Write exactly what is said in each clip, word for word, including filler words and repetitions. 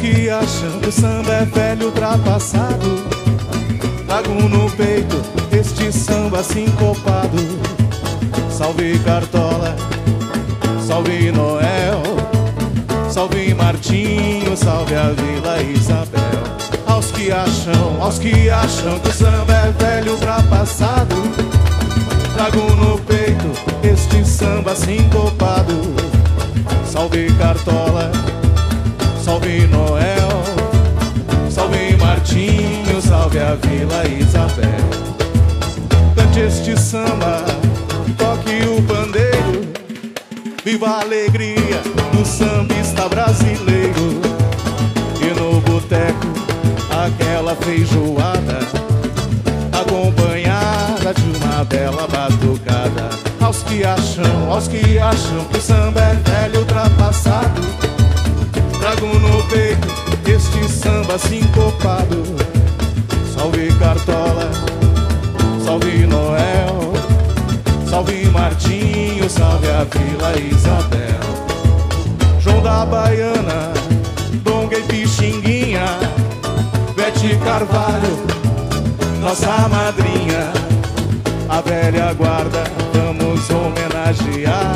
que acham que o samba é velho ultrapassado, trago no peito este samba sincopado. Salve Cartola, salve Noel, salve Martinho, salve a Vila Isabel. Aos que acham, aos que acham que o samba é velho ultrapassado, trago no peito este samba sincopado. Salve Cartola, salve Noel, salve Martinho, salve a Vila Isabel. Cante este samba, toque o pandeiro, viva a alegria do sambista brasileiro. E no boteco aquela feijoada, acompanhada de uma bela batucada. Aos que acham, aos que acham que o samba é velho ultrapassado, trago no peito este samba sincopado. Salve Cartola, salve Noel, salve Martinho, salve a Vila Isabel. João da Baiana, Donga e Pixinguinha, Bete Carvalho, nossa madrinha. A velha guarda vamos homenagear,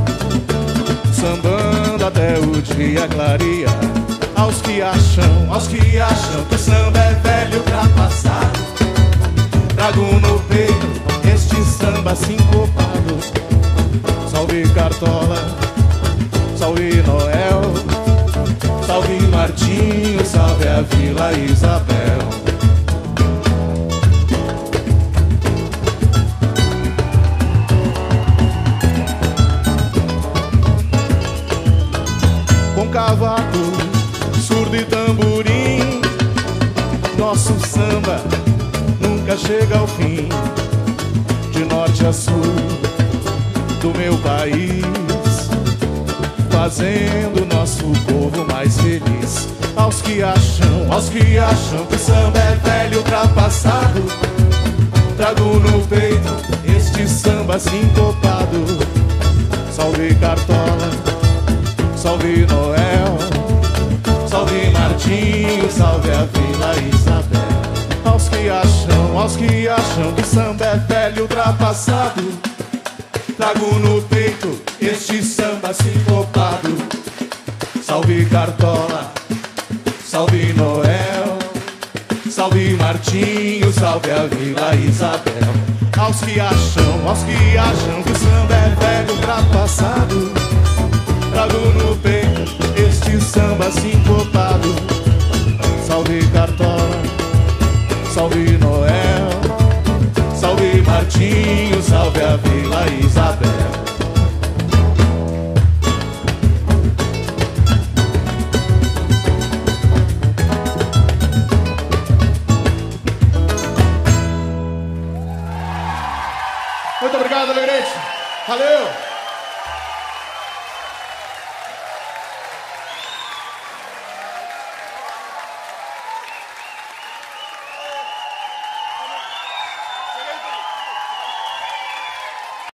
sambando até o dia clarear. Aos que acham, aos que acham que o samba é velho ultrapassado, trago no peito este samba sincopado. Salve Cartola, salve Noel, salve Martinho, salve a Vila Isabel. Com cavaco, surdo e tamborim, nosso samba nunca chega ao fim. De norte a sul do meu país, fazendo nosso povo mais feliz. Aos que acham, aos que acham que o samba é velho ultrapassado, trago no peito este samba sincopado. Salve Cartola, salve Noel, salve Martinho, salve a Vila Isabel. Aos que acham, aos que acham que o samba é velho ultrapassado, trago no peito este samba sincopado. Salve Cartola, salve Noel, salve Martinho, salve a Vila Isabel. Aos que acham, aos que acham que o samba é velho ultrapassado, trago no peito este samba sincopado. Salve Cartola, salve Noel, salve Martinho, salve a Vila Isabel. Muito obrigado, Alegrete. Valeu!